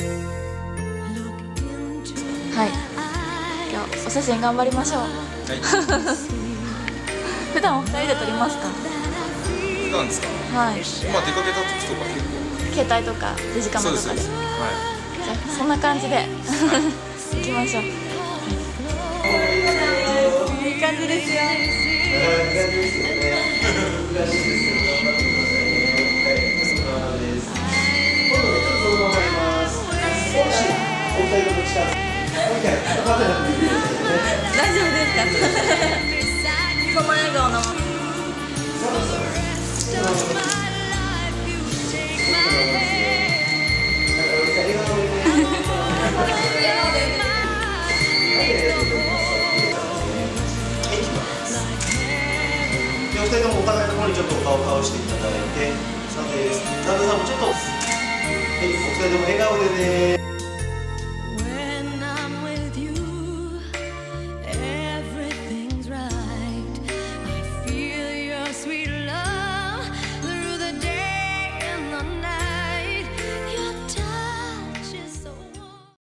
はい、今日お写真頑張りましょう。はい。普段お二人で撮りますか？ 普段ですか？はい。今出かけた時とか結構携帯とかデジカメとかで。はい。じゃあそんな感じで行きましょう。いい感じですよ。大丈夫ですか？その笑顔のまま。 お二人ともお互いの方にちょっとお顔を倒していただいて、さて、旦那さんもちょっと、はい、お二人とも笑顔でね。